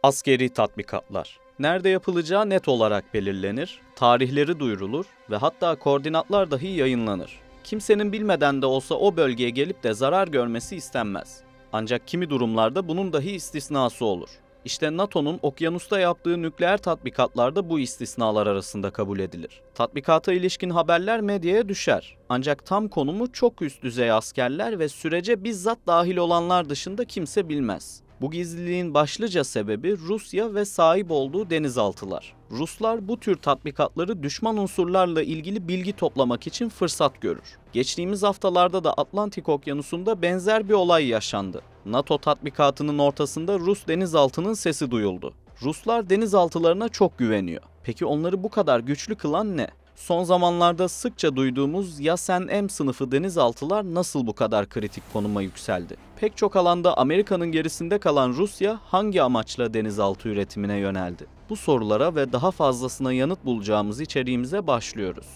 Askeri tatbikatlar. Nerede yapılacağı net olarak belirlenir, tarihleri duyurulur ve hatta koordinatlar dahi yayınlanır. Kimsenin bilmeden de olsa o bölgeye gelip de zarar görmesi istenmez. Ancak kimi durumlarda bunun dahi istisnası olur. İşte NATO'nun okyanusta yaptığı nükleer tatbikatlar da bu istisnalar arasında kabul edilir. Tatbikata ilişkin haberler medyaya düşer. Ancak tam konumu çok üst düzey askerler ve sürece bizzat dahil olanlar dışında kimse bilmez. Bu gizliliğin başlıca sebebi Rusya ve sahip olduğu denizaltılar. Ruslar bu tür tatbikatları düşman unsurlarla ilgili bilgi toplamak için fırsat görür. Geçtiğimiz haftalarda da Atlantik Okyanusu'nda benzer bir olay yaşandı. NATO tatbikatının ortasında Rus denizaltının sesi duyuldu. Ruslar denizaltılarına çok güveniyor. Peki onları bu kadar güçlü kılan ne? Son zamanlarda sıkça duyduğumuz Yasen-M sınıfı denizaltılar nasıl bu kadar kritik konuma yükseldi? Pek çok alanda Amerika'nın gerisinde kalan Rusya hangi amaçla denizaltı üretimine yöneldi? Bu sorulara ve daha fazlasına yanıt bulacağımız içeriğimize başlıyoruz.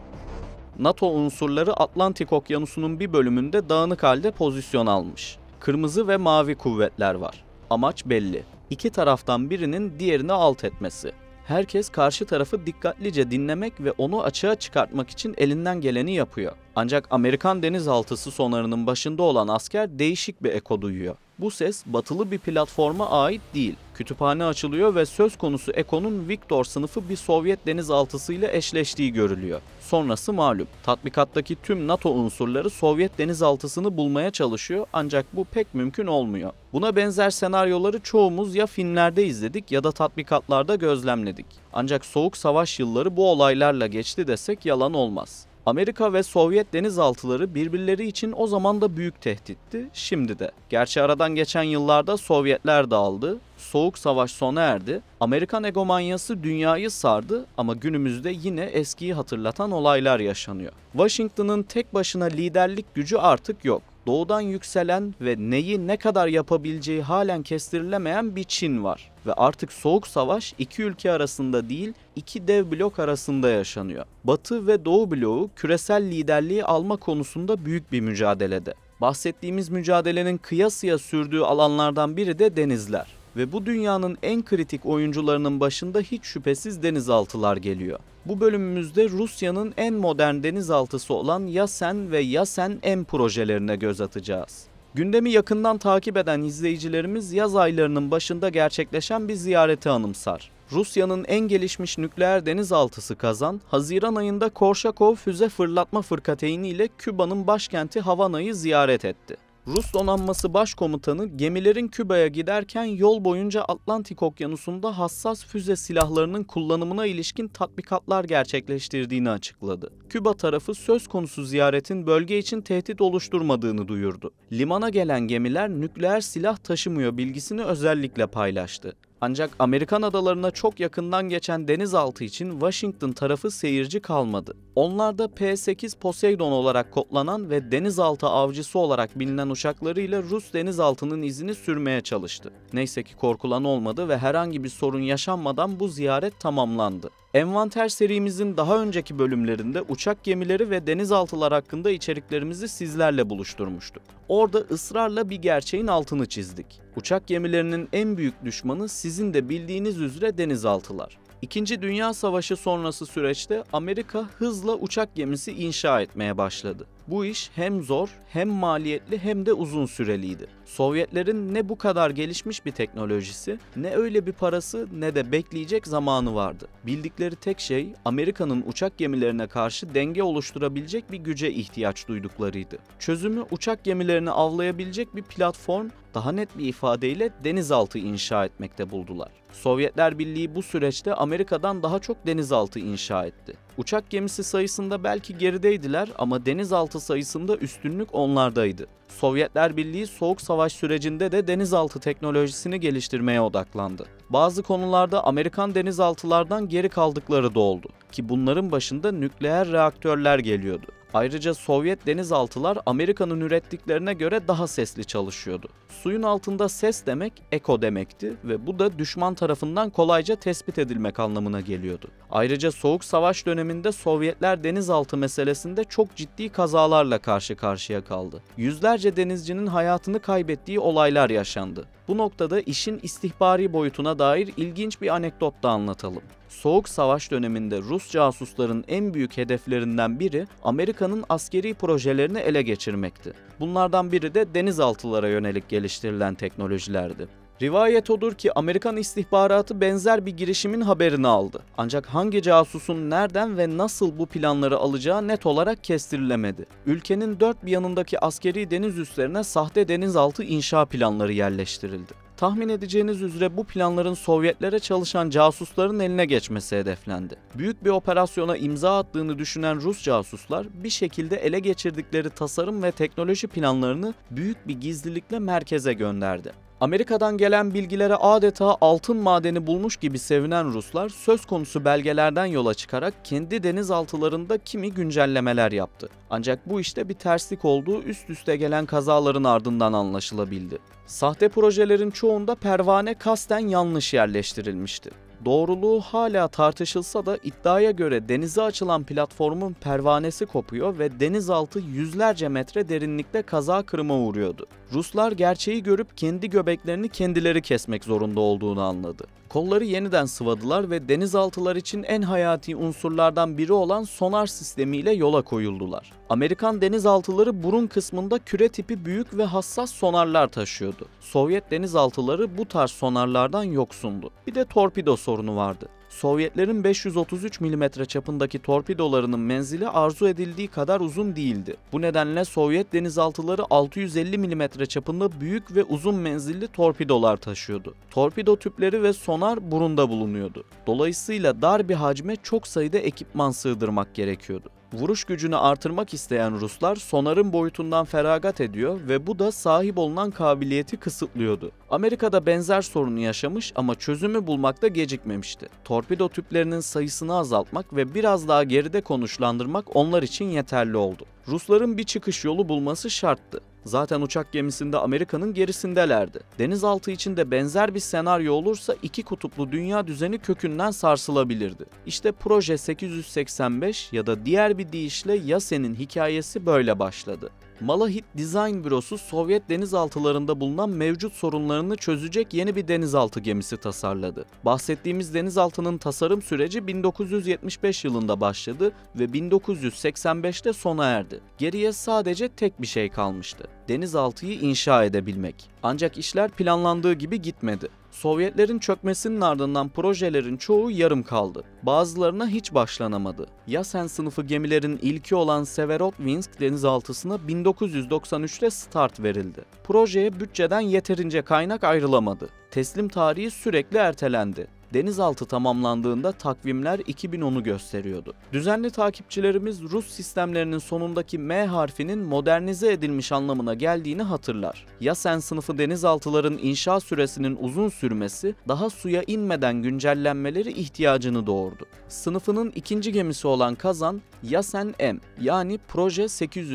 NATO unsurları Atlantik Okyanusu'nun bir bölümünde dağınık halde pozisyon almış. Kırmızı ve mavi kuvvetler var. Amaç belli. İki taraftan birinin diğerini alt etmesi. Herkes karşı tarafı dikkatlice dinlemek ve onu açığa çıkartmak için elinden geleni yapıyor. Ancak Amerikan denizaltısı sonarının başında olan asker değişik bir eko duyuyor. Bu ses batılı bir platforma ait değil. Kütüphane açılıyor ve söz konusu ekonun Viktor sınıfı bir Sovyet denizaltısıyla eşleştiği görülüyor. Sonrası malum. Tatbikattaki tüm NATO unsurları Sovyet denizaltısını bulmaya çalışıyor ancak bu pek mümkün olmuyor. Buna benzer senaryoları çoğumuz ya filmlerde izledik ya da tatbikatlarda gözlemledik. Ancak Soğuk Savaş yılları bu olaylarla geçti desek yalan olmaz. Amerika ve Sovyet denizaltıları birbirleri için o zaman da büyük tehditti, şimdi de. Gerçi aradan geçen yıllarda Sovyetler dağıldı, Soğuk Savaş sona erdi, Amerikan egomanyası dünyayı sardı ama günümüzde yine eskiyi hatırlatan olaylar yaşanıyor. Washington'ın tek başına liderlik gücü artık yok. Doğudan yükselen ve neyi ne kadar yapabileceği halen kestirilemeyen bir Çin var. Ve artık Soğuk Savaş iki ülke arasında değil, iki dev blok arasında yaşanıyor. Batı ve Doğu bloğu küresel liderliği alma konusunda büyük bir mücadelede. Bahsettiğimiz mücadelenin kıyasıya sürdüğü alanlardan biri de denizler. Ve bu dünyanın en kritik oyuncularının başında hiç şüphesiz denizaltılar geliyor. Bu bölümümüzde Rusya'nın en modern denizaltısı olan Yasen ve Yasen-M projelerine göz atacağız. Gündemi yakından takip eden izleyicilerimiz yaz aylarının başında gerçekleşen bir ziyareti anımsar. Rusya'nın en gelişmiş nükleer denizaltısı Kazan, Haziran ayında Korşakov füze fırlatma fırkateyni ile Küba'nın başkenti Havana'yı ziyaret etti. Rus donanması başkomutanı gemilerin Küba'ya giderken yol boyunca Atlantik Okyanusu'nda hassas füze silahlarının kullanımına ilişkin tatbikatlar gerçekleştirdiğini açıkladı. Küba tarafı söz konusu ziyaretin bölge için tehdit oluşturmadığını duyurdu. Limana gelen gemiler nükleer silah taşımıyor bilgisini özellikle paylaştı. Ancak Amerikan adalarına çok yakından geçen denizaltı için Washington tarafı seyirci kalmadı. Onlar da P-8 Poseidon olarak kodlanan ve denizaltı avcısı olarak bilinen uçaklarıyla Rus denizaltının izini sürmeye çalıştı. Neyse ki korkulan olmadı ve herhangi bir sorun yaşanmadan bu ziyaret tamamlandı. Envanter serimizin daha önceki bölümlerinde uçak gemileri ve denizaltılar hakkında içeriklerimizi sizlerle buluşturmuştuk. Orada ısrarla bir gerçeğin altını çizdik. Uçak gemilerinin en büyük düşmanı sizin de bildiğiniz üzere denizaltılar. İkinci Dünya Savaşı sonrası süreçte Amerika hızla uçak gemisi inşa etmeye başladı. Bu iş hem zor, hem maliyetli hem de uzun süreliydi. Sovyetlerin ne bu kadar gelişmiş bir teknolojisi, ne öyle bir parası ne de bekleyecek zamanı vardı. Bildikleri tek şey Amerika'nın uçak gemilerine karşı denge oluşturabilecek bir güce ihtiyaç duyduklarıydı. Çözümü uçak gemilerini avlayabilecek bir platform, daha net bir ifadeyle denizaltı inşa etmekte buldular. Sovyetler Birliği bu süreçte Amerika'dan daha çok denizaltı inşa etti. Uçak gemisi sayısında belki gerideydiler ama denizaltı sayısında üstünlük onlardaydı. Sovyetler Birliği Soğuk Savaş sürecinde de denizaltı teknolojisini geliştirmeye odaklandı. Bazı konularda Amerikan denizaltılardan geri kaldıkları da oldu ki bunların başında nükleer reaktörler geliyordu. Ayrıca Sovyet denizaltılar Amerika'nın ürettiklerine göre daha sesli çalışıyordu. Suyun altında ses demek eko demekti ve bu da düşman tarafından kolayca tespit edilmek anlamına geliyordu. Ayrıca Soğuk Savaş döneminde Sovyetler denizaltı meselesinde çok ciddi kazalarla karşı karşıya kaldı. Yüzlerce denizcinin hayatını kaybettiği olaylar yaşandı. Bu Bu noktada işin istihbari boyutuna dair ilginç bir anekdot da anlatalım. Soğuk Savaş döneminde Rus casusların en büyük hedeflerinden biri Amerika'nın askeri projelerini ele geçirmekti. Bunlardan biri de denizaltılara yönelik geliştirilen teknolojilerdi. Rivayet odur ki Amerikan istihbaratı benzer bir girişimin haberini aldı. Ancak hangi casusun nereden ve nasıl bu planları alacağı net olarak kestirilemedi. Ülkenin dört bir yanındaki askeri deniz üslerine sahte denizaltı inşa planları yerleştirildi. Tahmin edeceğiniz üzere bu planların Sovyetlere çalışan casusların eline geçmesi hedeflendi. Büyük bir operasyona imza attığını düşünen Rus casuslar bir şekilde ele geçirdikleri tasarım ve teknoloji planlarını büyük bir gizlilikle merkeze gönderdi. Amerika'dan gelen bilgilere adeta altın madeni bulmuş gibi sevinen Ruslar söz konusu belgelerden yola çıkarak kendi denizaltılarında kimi güncellemeler yaptı. Ancak bu işte bir terslik olduğu üst üste gelen kazaların ardından anlaşılabildi. Sahte projelerin çoğunda pervane kasten yanlış yerleştirilmişti. Doğruluğu hala tartışılsa da iddiaya göre denize açılan platformun pervanesi kopuyor ve denizaltı yüzlerce metre derinlikte kaza kırıma uğruyordu. Ruslar gerçeği görüp kendi göbeklerini kendileri kesmek zorunda olduğunu anladı. Kolları yeniden sıvadılar ve denizaltılar için en hayati unsurlardan biri olan sonar sistemiyle yola koyuldular. Amerikan denizaltıları burun kısmında küre tipi büyük ve hassas sonarlar taşıyordu. Sovyet denizaltıları bu tarz sonarlardan yoksundu. Bir de torpido sorunu vardı. Sovyetlerin 533 mm çapındaki torpidolarının menzili arzu edildiği kadar uzun değildi. Bu nedenle Sovyet denizaltıları 650 mm çapında büyük ve uzun menzilli torpidolar taşıyordu. Torpido tüpleri ve sonar burunda bulunuyordu. Dolayısıyla dar bir hacme çok sayıda ekipman sığdırmak gerekiyordu. Vuruş gücünü artırmak isteyen Ruslar sonarın boyutundan feragat ediyor ve bu da sahip olunan kabiliyeti kısıtlıyordu. Amerika'da benzer sorunu yaşamış ama çözümü bulmakta gecikmemişti. Torpido tüplerinin sayısını azaltmak ve biraz daha geride konuşlandırmak onlar için yeterli oldu. Rusların bir çıkış yolu bulması şarttı. Zaten uçak gemisinde Amerika'nın gerisindelerdi. Denizaltı için de benzer bir senaryo olursa iki kutuplu dünya düzeni kökünden sarsılabilirdi. İşte Proje 885 ya da diğer bir deyişle Yasen'in hikayesi böyle başladı. Malahit Design Bürosu Sovyet denizaltılarında bulunan mevcut sorunlarını çözecek yeni bir denizaltı gemisi tasarladı. Bahsettiğimiz denizaltının tasarım süreci 1975 yılında başladı ve 1985'te sona erdi. Geriye sadece tek bir şey kalmıştı: denizaltıyı inşa edebilmek. Ancak işler planlandığı gibi gitmedi. Sovyetlerin çökmesinin ardından projelerin çoğu yarım kaldı. Bazılarına hiç başlanamadı. Yasen sınıfı gemilerin ilki olan Severodvinsk denizaltısına 1993'te start verildi. Projeye bütçeden yeterince kaynak ayrılamadı. Teslim tarihi sürekli ertelendi. Denizaltı tamamlandığında takvimler 2010'u gösteriyordu. Düzenli takipçilerimiz Rus sistemlerinin sonundaki M harfinin modernize edilmiş anlamına geldiğini hatırlar. Yasen sınıfı denizaltıların inşa süresinin uzun sürmesi, daha suya inmeden güncellenmeleri ihtiyacını doğurdu. Sınıfının ikinci gemisi olan Kazan, Yasen M yani Proje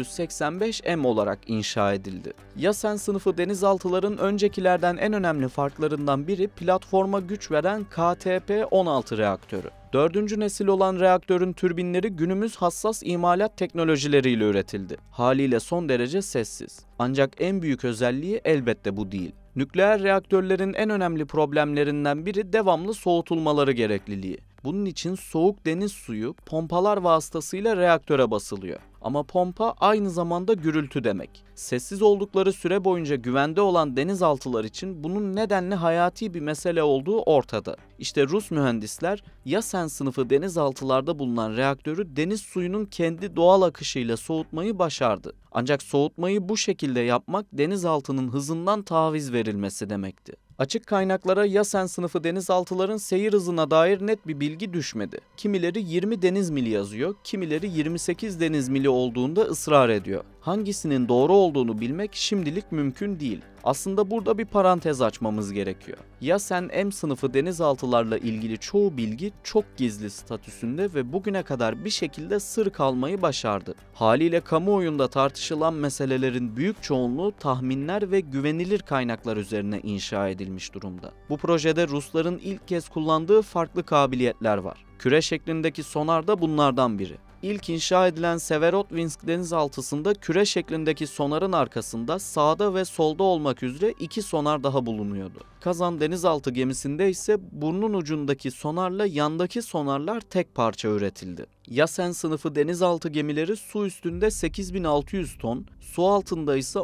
885 M olarak inşa edildi. Yasen sınıfı denizaltıların öncekilerden en önemli farklarından biri platforma güç veren KTP-16 reaktörü. Dördüncü nesil olan reaktörün türbinleri günümüz hassas imalat teknolojileriyle üretildi. Haliyle son derece sessiz. Ancak en büyük özelliği elbette bu değil. Nükleer reaktörlerin en önemli problemlerinden biri devamlı soğutulmaları gerekliliği. Bunun için soğuk deniz suyu pompalar vasıtasıyla reaktöre basılıyor. Ama pompa aynı zamanda gürültü demek. Sessiz oldukları süre boyunca güvende olan denizaltılar için bunun nedenle hayati bir mesele olduğu ortada. İşte Rus mühendisler Yasen sınıfı denizaltılarda bulunan reaktörü deniz suyunun kendi doğal akışıyla soğutmayı başardı. Ancak soğutmayı bu şekilde yapmak denizaltının hızından taviz verilmesi demekti. Açık kaynaklara Yasen sınıfı denizaltıların seyir hızına dair net bir bilgi düşmedi. Kimileri 20 deniz mili yazıyor, kimileri 28 deniz mili olduğunda ısrar ediyor. Hangisinin doğru olduğunu bilmek şimdilik mümkün değil. Aslında burada bir parantez açmamız gerekiyor. Yasen M sınıfı denizaltılarla ilgili çoğu bilgi çok gizli statüsünde ve bugüne kadar bir şekilde sır kalmayı başardı. Haliyle kamuoyunda tartışılan meselelerin büyük çoğunluğu tahminler ve güvenilir kaynaklar üzerine inşa edilmiş durumda. Bu projede Rusların ilk kez kullandığı farklı kabiliyetler var. Küre şeklindeki sonar da bunlardan biri. İlk inşa edilen Severodvinsk denizaltısında küre şeklindeki sonarın arkasında sağda ve solda olmak üzere 2 sonar daha bulunuyordu. Kazan denizaltı gemisinde ise burnun ucundaki sonarla yandaki sonarlar tek parça üretildi. Yasen sınıfı denizaltı gemileri su üstünde 8600 ton, su altında ise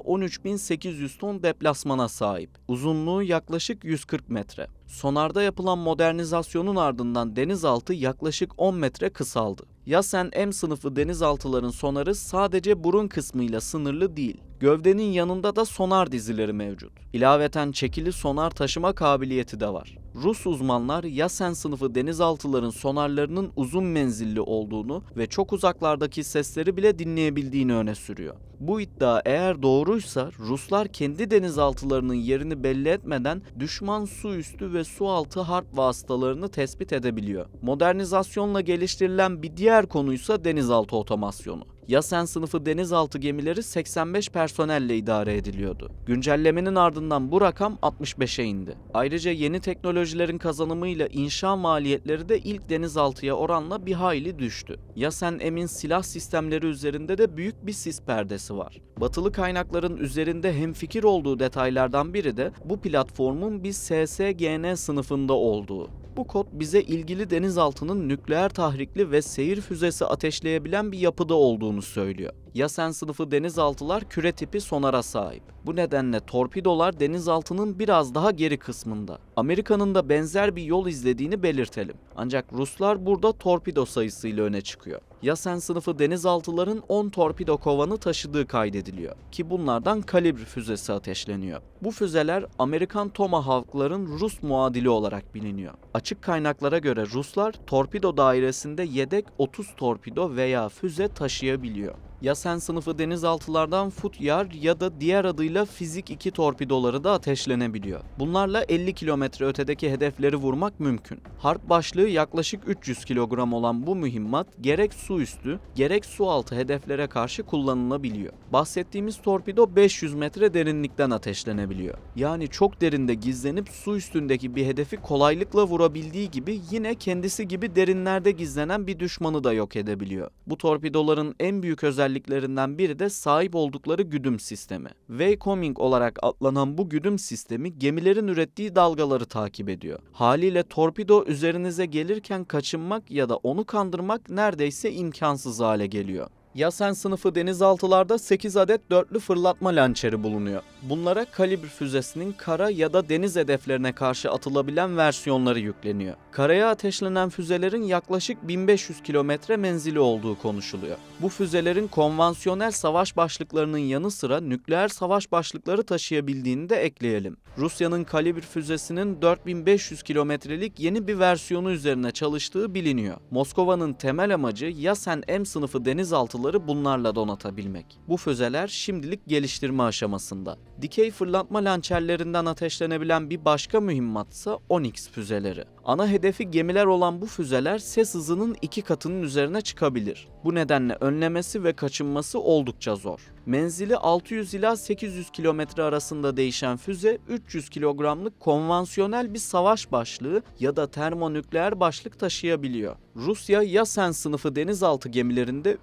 13800 ton deplasmana sahip. Uzunluğu yaklaşık 140 metre. Sonarda yapılan modernizasyonun ardından denizaltı yaklaşık 10 metre kısaldı. Yasen M sınıfı denizaltıların sonarı sadece burun kısmıyla sınırlı değil. Gövdenin yanında da sonar dizileri mevcut. İlaveten çekili sonar taşıma kabiliyeti de var. Rus uzmanlar Yasen sınıfı denizaltıların sonarlarının uzun menzilli olduğunu ve çok uzaklardaki sesleri bile dinleyebildiğini öne sürüyor. Bu iddia eğer doğruysa Ruslar kendi denizaltılarının yerini belli etmeden düşman su üstü ve su altı harp vasıtalarını tespit edebiliyor. Modernizasyonla geliştirilen bir diğer konuysa denizaltı otomasyonu. Yasen sınıfı denizaltı gemileri 85 personelle idare ediliyordu. Güncellemenin ardından bu rakam 65'e indi. Ayrıca yeni teknolojilerin kazanımıyla inşa maliyetleri de ilk denizaltıya oranla bir hayli düştü. Yasen M'in silah sistemleri üzerinde de büyük bir sis perdesi var. Batılı kaynakların üzerinde hemfikir olduğu detaylardan biri de bu platformun bir SSGN sınıfında olduğu. Bu kod bize ilgili denizaltının nükleer tahrikli ve seyir füzesi ateşleyebilen bir yapıda olduğunu söylüyor. Yasen sınıfı denizaltılar küre tipi sonara sahip. Bu nedenle torpidolar denizaltının biraz daha geri kısmında. Amerika'nın da benzer bir yol izlediğini belirtelim. Ancak Ruslar burada torpido sayısıyla öne çıkıyor. Yasen sınıfı denizaltıların 10 torpido kovanı taşıdığı kaydediliyor ki bunlardan kalibr füzesi ateşleniyor. Bu füzeler Amerikan Tomahawk'ların Rus muadili olarak biliniyor. Açık kaynaklara göre Ruslar torpido dairesinde yedek 30 torpido veya füze taşıyabiliyor. Yasen sınıfı denizaltılardan Futyar ya da diğer adıyla Fizik 2 torpidoları da ateşlenebiliyor. Bunlarla 50 kilometre ötedeki hedefleri vurmak mümkün. Harp başlığı yaklaşık 300 kilogram olan bu mühimmat gerek su üstü gerek su altı hedeflere karşı kullanılabiliyor. Bahsettiğimiz torpido 500 metre derinlikten ateşlenebiliyor. Yani çok derinde gizlenip su üstündeki bir hedefi kolaylıkla vurabildiği gibi yine kendisi gibi derinlerde gizlenen bir düşmanı da yok edebiliyor. Bu torpidoların en büyük özelliklerinden biri de sahip oldukları güdüm sistemi. Waycoming olarak adlanan bu güdüm sistemi gemilerin ürettiği dalgaları takip ediyor. Haliyle torpido üzerinize gelirken kaçınmak ya da onu kandırmak neredeyse imkansız hale geliyor. Yasen sınıfı denizaltılarda 8 adet dörtlü fırlatma lançeri bulunuyor. Bunlara kalibr füzesinin kara ya da deniz hedeflerine karşı atılabilen versiyonları yükleniyor. Karaya ateşlenen füzelerin yaklaşık 1500 kilometre menzili olduğu konuşuluyor. Bu füzelerin konvansiyonel savaş başlıklarının yanı sıra nükleer savaş başlıkları taşıyabildiğini de ekleyelim. Rusya'nın kalibr füzesinin 4500 kilometrelik yeni bir versiyonu üzerine çalıştığı biliniyor. Moskova'nın temel amacı Yasen M sınıfı denizaltıları bunlarla donatabilmek. Bu füzeler şimdilik geliştirme aşamasında. Dikey fırlatma lançerlerinden ateşlenebilen bir başka mühimmatsa Onyx füzeleri. Ana hedefi gemiler olan bu füzeler ses hızının 2 katının üzerine çıkabilir. Bu nedenle önlemesi ve kaçınması oldukça zor. Menzili 600 ila 800 kilometre arasında değişen füze 300 kilogramlık konvansiyonel bir savaş başlığı ya da termonükleer başlık taşıyabiliyor. Rusya Yasen sınıfı denizaltı gemilerinde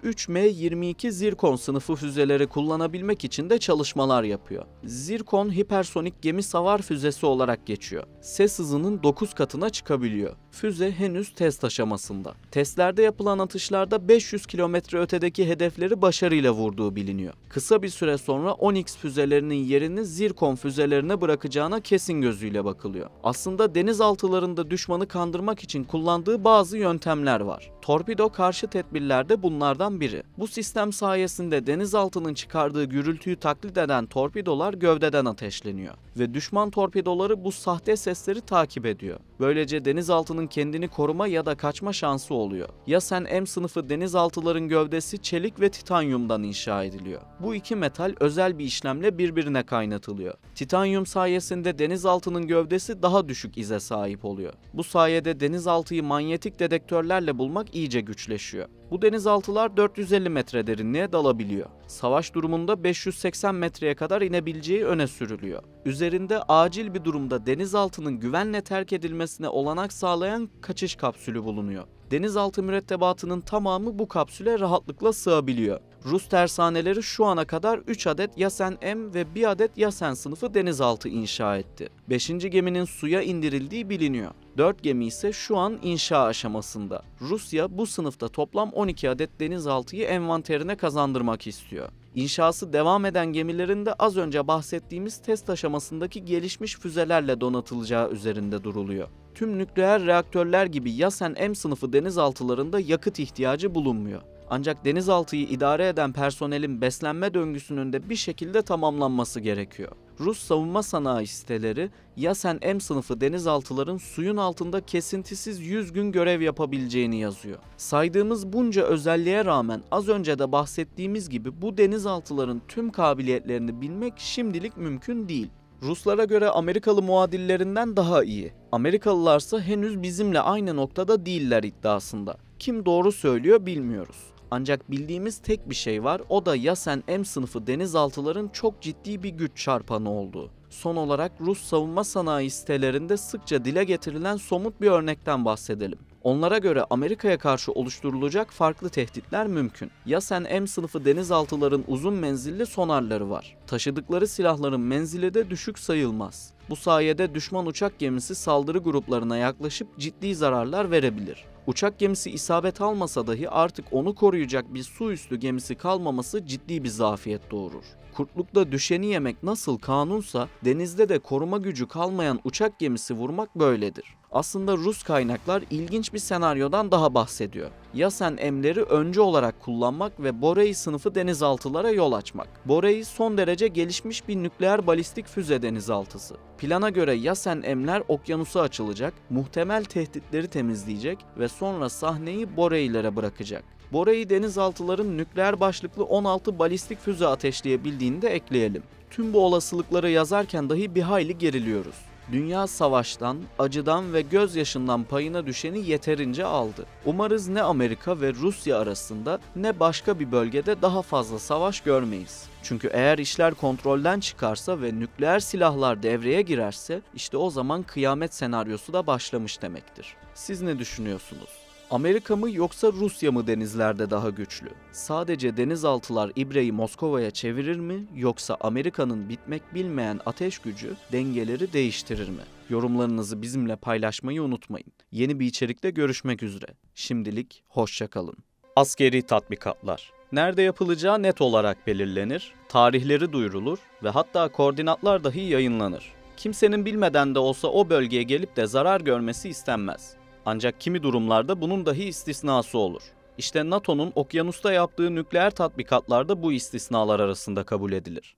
3M-22 Zirkon sınıfı füzeleri kullanabilmek için de çalışmalar yapıyor. Zirkon hipersonik gemi savar füzesi olarak geçiyor. Ses hızının 9 katına çıkabiliyor. Füze henüz test aşamasında. Testlerde yapılan atışlarda 500 kilometre ötedeki hedefleri başarıyla vurduğu biliniyor. Kısa bir süre sonra Onyx füzelerinin yerini Zirkon füzelerine bırakacağına kesin gözüyle bakılıyor. Aslında denizaltılarında düşmanı kandırmak için kullandığı bazı yöntemler var. Torpido karşı tedbirler de bunlardan biri. Bu sistem sayesinde denizaltının çıkardığı gürültüyü taklit eden torpidolar gövdeden ateşleniyor ve düşman torpidoları bu sahte sesleri takip ediyor. Böylece denizaltının kendini koruma ya da kaçma şansı oluyor. Yasen M sınıfı denizaltıların gövdesi çelik ve titanyumdan inşa ediliyor. Bu iki metal özel bir işlemle birbirine kaynatılıyor. Titanyum sayesinde denizaltının gövdesi daha düşük ize sahip oluyor. Bu sayede denizaltıyı manyetik dedektörlerle bulmak iyice güçleşiyor. Bu denizaltılar 450 metre derinliğe dalabiliyor. Savaş durumunda 580 metreye kadar inebileceği öne sürülüyor. Üzerinde acil bir durumda denizaltının güvenle terk edilmesine olanak sağlayan kaçış kapsülü bulunuyor. Denizaltı mürettebatının tamamı bu kapsüle rahatlıkla sığabiliyor. Rus tersaneleri şu ana kadar 3 adet Yasen M ve 1 adet Yasen sınıfı denizaltı inşa etti. 5. geminin suya indirildiği biliniyor. 4 gemi ise şu an inşa aşamasında. Rusya bu sınıfta toplam 12 adet denizaltıyı envanterine kazandırmak istiyor. İnşası devam eden gemilerin de az önce bahsettiğimiz test aşamasındaki gelişmiş füzelerle donatılacağı üzerinde duruluyor. Tüm nükleer reaktörler gibi Yasen M sınıfı denizaltılarında yakıt ihtiyacı bulunmuyor. Ancak denizaltıyı idare eden personelin beslenme döngüsünün de bir şekilde tamamlanması gerekiyor. Rus savunma sanayi siteleri Yasen M sınıfı denizaltıların suyun altında kesintisiz 100 gün görev yapabileceğini yazıyor. Saydığımız bunca özelliğe rağmen az önce de bahsettiğimiz gibi bu denizaltıların tüm kabiliyetlerini bilmek şimdilik mümkün değil. Ruslara göre Amerikalı muadillerinden daha iyi. Amerikalılarsa henüz bizimle aynı noktada değiller iddiasında. Kim doğru söylüyor bilmiyoruz. Ancak bildiğimiz tek bir şey var, o da Yasen M sınıfı denizaltıların çok ciddi bir güç çarpanı olduğu. Son olarak Rus savunma sanayi sitelerinde sıkça dile getirilen somut bir örnekten bahsedelim. Onlara göre Amerika'ya karşı oluşturulacak farklı tehditler mümkün. Yasen M sınıfı denizaltıların uzun menzilli sonarları var. Taşıdıkları silahların menzili de düşük sayılmaz. Bu sayede düşman uçak gemisi saldırı gruplarına yaklaşıp ciddi zararlar verebilir. Uçak gemisi isabet almasa dahi artık onu koruyacak bir su üstü gemisi kalmaması ciddi bir zafiyet doğurur. Kurtlukta düşeni yemek nasıl kanunsa denizde de koruma gücü kalmayan uçak gemisi vurmak böyledir. Aslında Rus kaynaklar ilginç bir senaryodan daha bahsediyor. Yasen M'leri öncü olarak kullanmak ve Borei sınıfı denizaltılara yol açmak. Borei son derece gelişmiş bir nükleer balistik füze denizaltısı. Plana göre Yasen M'ler okyanusa açılacak, muhtemel tehditleri temizleyecek ve sonra sahneyi Borei'lere bırakacak. Borei denizaltıların nükleer başlıklı 16 balistik füze ateşleyebildiğini de ekleyelim. Tüm bu olasılıkları yazarken dahi bir hayli geriliyoruz. Dünya savaştan, acıdan ve gözyaşından payına düşeni yeterince aldı. Umarız ne Amerika ve Rusya arasında ne başka bir bölgede daha fazla savaş görmeyiz. Çünkü eğer işler kontrolden çıkarsa ve nükleer silahlar devreye girerse işte o zaman kıyamet senaryosu da başlamış demektir. Siz ne düşünüyorsunuz? Amerika mı yoksa Rusya mı denizlerde daha güçlü? Sadece denizaltılar ibreyi Moskova'ya çevirir mi yoksa Amerika'nın bitmek bilmeyen ateş gücü dengeleri değiştirir mi? Yorumlarınızı bizimle paylaşmayı unutmayın. Yeni bir içerikte görüşmek üzere. Şimdilik hoşça kalın. Askeri tatbikatlar. Nerede yapılacağı net olarak belirlenir, tarihleri duyurulur ve hatta koordinatlar dahi yayınlanır. Kimsenin bilmeden de olsa o bölgeye gelip de zarar görmesi istenmez. Ancak kimi durumlarda bunun dahi istisnası olur. İşte NATO'nun okyanusta yaptığı nükleer tatbikatlar da bu istisnalar arasında kabul edilir.